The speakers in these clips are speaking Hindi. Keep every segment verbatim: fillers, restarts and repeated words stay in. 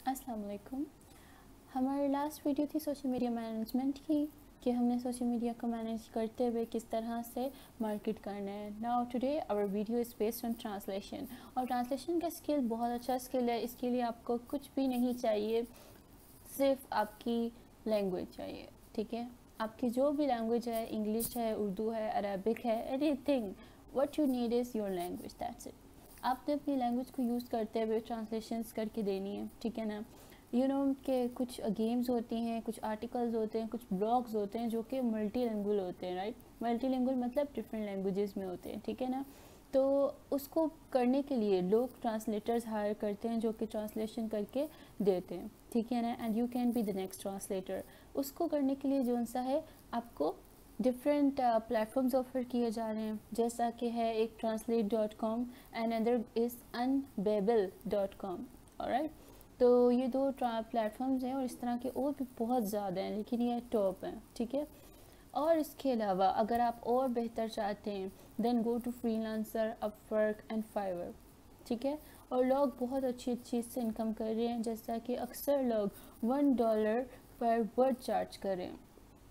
अस्सलाम वालेकुम। हमारी लास्ट वीडियो थी सोशल मीडिया मैनेजमेंट की, कि हमने सोशल मीडिया को मैनेज करते हुए किस तरह से मार्केट करना है। Now today our video is based on translation. और ट्रांसलेशन का स्किल बहुत अच्छा स्किल है। इसके लिए आपको कुछ भी नहीं चाहिए, सिर्फ आपकी लैंग्वेज चाहिए। ठीक है, आपकी जो भी लैंग्वेज है, इंग्लिश है, उर्दू है, अरबिक है, anything, what you need is your language, that's it. आपने अपनी लैंग्वेज को यूज़ करते हुए ट्रांसलेशंस करके देनी है। ठीक है ना। यू you नो know, कि कुछ गेम्स होती हैं, कुछ आर्टिकल्स होते हैं, कुछ ब्लॉग्स होते हैं जो कि मल्टीलिंगुअल होते हैं, राइट। मल्टीलिंगुअल मतलब डिफरेंट लैंग्वेजेस में होते हैं। ठीक है ना। तो उसको करने के लिए लोग ट्रांसलेटर्स हायर करते हैं जो कि ट्रांसलेशन करके देते हैं। ठीक है ना। And you can be the next translator. उसको करने के लिए जो सा है आपको डिफरेंट प्लेटफॉर्म्स ऑफर किए जा रहे हैं, जैसा कि है एक translate dot com and other is unbabel dot com. Alright, तो ये दो प्लेटफॉर्म्स हैं और इस तरह के और भी बहुत ज़्यादा हैं, लेकिन ये टॉप हैं। ठीक है। और इसके अलावा अगर आप और बेहतर चाहते हैं then go to freelancer, Upwork and Fiverr. ठीक है। और लोग बहुत अच्छी अच्छी इससे इनकम कर रहे हैं, जैसा कि अक्सर लोग वन डॉलर पर वर्ड चार्ज कर रहे हैं।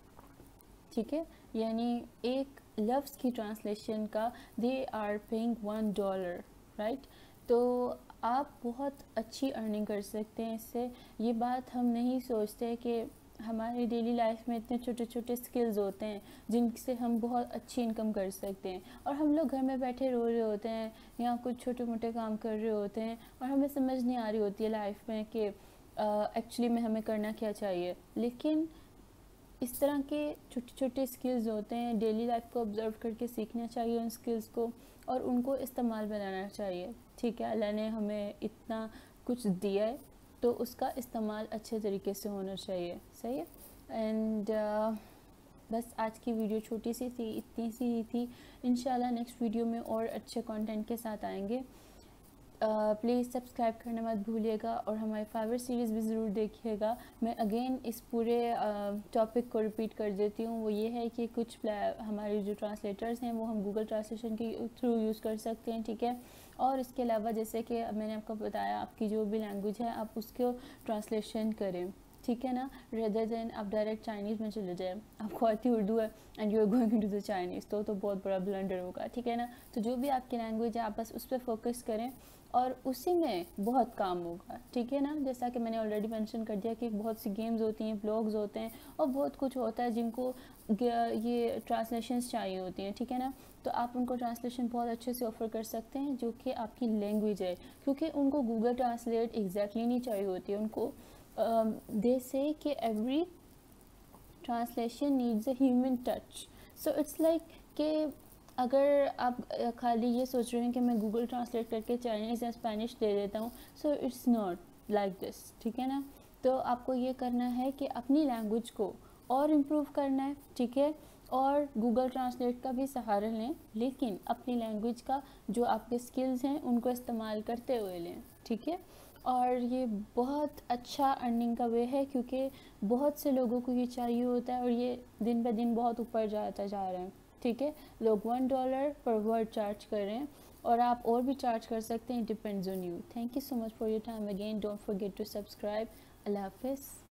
ठीक है, यानी एक लफ्ज़ की ट्रांसलेशन का they are paying one dollar, right. तो आप बहुत अच्छी अर्निंग कर सकते हैं इससे। ये बात हम नहीं सोचते कि हमारी डेली लाइफ में इतने छोटे छोटे स्किल्स होते हैं जिनसे हम बहुत अच्छी इनकम कर सकते हैं, और हम लोग घर में बैठे रो रहे होते हैं या कुछ छोटे मोटे काम कर रहे होते हैं और हमें समझ नहीं आ रही होती है लाइफ में कि एक्चुअली में हमें करना क्या चाहिए। लेकिन इस तरह के छोटे छोटे स्किल्स होते हैं, डेली लाइफ को ऑब्जर्व करके सीखना चाहिए उन स्किल्स को और उनको इस्तेमाल बनाना चाहिए। ठीक है, अल्लाह ने हमें इतना कुछ दिया है तो उसका इस्तेमाल अच्छे तरीके से होना चाहिए। सही है। एंड uh, बस आज की वीडियो छोटी सी थी, इतनी सी ही थी। इंशाल्लाह नेक्स्ट वीडियो में और अच्छे कंटेंट के साथ आएंगे। प्लीज़ uh, सब्सक्राइब करना मत भूलिएगा और हमारी फाइवर सीरीज़ भी ज़रूर देखिएगा। मैं अगेन इस पूरे टॉपिक uh, को रिपीट कर देती हूँ। वो ये है कि कुछ हमारे जो ट्रांसलेटर्स हैं वो हम गूगल ट्रांसलेशन के थ्रू यूज़ कर सकते हैं। ठीक है। और इसके अलावा जैसे कि मैंने आपको बताया, आपकी जो भी लैंग्वेज है आप उसको ट्रांसलेशन करें। ठीक है ना, रेदर देन आप डायरेक्ट चाइनीज़ में चले जाएं। आपको आती उर्दू है and you are going to the Chinese, तो तो बहुत बड़ा ब्लंडर होगा। ठीक है ना। तो जो भी आपकी लैंग्वेज है आप बस उस पर फोकस करें और उसी में बहुत काम होगा। ठीक है ना। जैसा कि मैंने ऑलरेडी मेंशन कर दिया कि बहुत सी गेम्स होती हैं, ब्लॉग्स होते हैं और बहुत कुछ होता है जिनको ये ट्रांसलेशंस चाहिए होती हैं। ठीक है ना। तो आप उनको ट्रांसलेशन बहुत अच्छे से ऑफ़र कर सकते हैं जो कि आपकी लैंग्वेज है, क्योंकि उनको गूगल ट्रांसलेट एग्जैक्टली नहीं चाहिए होती है। उनको दे से कि every translation needs a human touch. So it's like कि अगर आप खाली ये सोच रहे हैं कि मैं गूगल ट्रांसलेट करके चाइनीज़ या स्पेनिश दे देता हूँ, so it's not like this. ठीक है ना। तो आपको ये करना है कि अपनी लैंग्वेज को और इम्प्रूव करना है। ठीक है। और गूगल ट्रांसलेट का भी सहारा लें, लेकिन अपनी लैंग्वेज का जो आपके स्किल्स हैं उनको इस्तेमाल करते हुए लें। ठीक है। और ये बहुत अच्छा अर्निंग का वे है, क्योंकि बहुत से लोगों को ये चाहिए होता है और ये दिन ब दिन बहुत ऊपर जाता जा रहा है। ठीक है। लोग वन डॉलर पर वर्ड चार्ज कर रहे हैं और आप और भी चार्ज कर सकते हैं। Depends on you. Thank you so much for your time again. Don't forget to subscribe. अल्लाह हाफिज़।